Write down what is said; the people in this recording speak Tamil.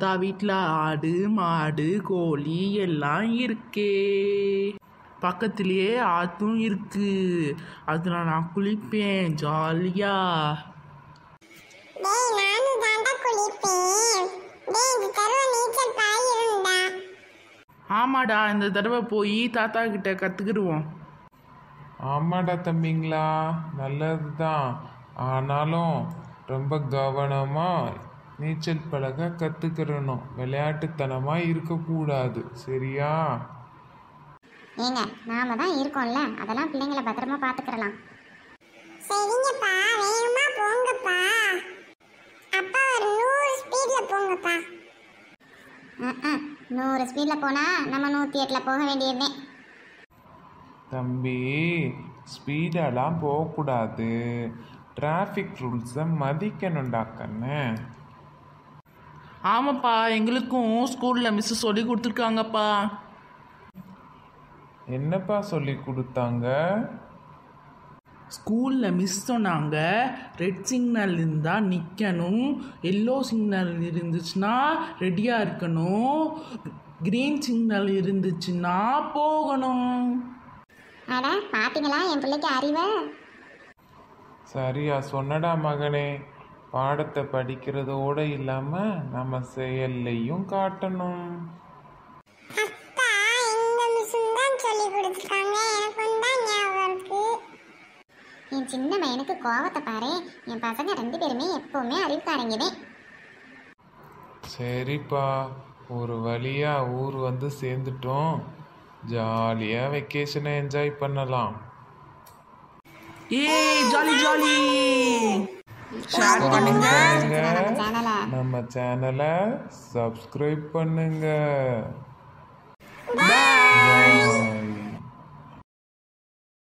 தாத்தா வீட்டில் ஆடு மாடு கோழி எல்லாம் இருக்கே. பக்கத்துலேயே ஆற்றும் இருக்கு. அதில் நான் குளிப்பேன் ஜாலியா. ஆமாடா, இந்த தடவை போய் தாத்தா கிட்ட கற்றுக்கிடுவோம். ஆமாடா தம்பிங்களா, நல்லது தான். ஆனாலும் ரொம்ப கவனமாக நீச்சல் பழக கற்றுக்கிறணும். விளையாட்டுத்தனமாக இருக்கக்கூடாது, சரியா? ஏங்க, நாம தான் இருக்கோம்ல, அதெல்லாம் பிள்ளைங்களை பத்திரமா பார்த்துக்கிறலாம். சரிங்கப்பா, வேகமா போங்கப்பா. அப்பா ஒரு 100 ஸ்பீட்ல போங்கப்பா. 100 ஸ்பீட்ல போனா நம்ம 108ல போக வேண்டியதே. தம்பி, ஸ்பீடெல்லாம் போகக்கூடாது. டிராஃபிக் ரூல்ஸை மதிக்கணும்டா கண்ணு. ஆமாப்பா, எங்களுக்கும் ஸ்கூலில் மிஸ் சொல்லி கொடுத்துருக்காங்கப்பா. என்னப்பா சொல்லி கொடுத்தாங்க? ஸ்கூலில் மிஸ் சொன்னாங்க, ரெட் சிக்னல் இருந்தால் நிற்கணும், எல்லோ சிக்னல் இருந்துச்சுன்னா ரெடியாக இருக்கணும், க்ரீன் சிக்னல் இருந்துச்சுன்னா போகணும். அட பார்த்தீங்களா என் பிள்ளைக்கு அறிவை? சரியா சொன்னடா மகனே. பாடத்தை படிக்கிறதோடு இல்லாமல் நம்ம செயல்லையும் காட்டணும். என் சின்ன பையனுக்கு கோவத்தை பாரு. என் பசங்க 2 பேருமே எப்பவுமே அறிவுக்காரங்கதே. சரிப்பா, ஒரு வழியா ஊர் வந்து சேர்ந்துட்டோம். ஜாலியாக வெக்கேஷனை என்ஜாய் பண்ணலாம். Jolly jolly. ஷேர் பண்ணுங்க, நம்ம சேனலை சப்ஸ்கிரைப் பண்ணுங்க. பாய்.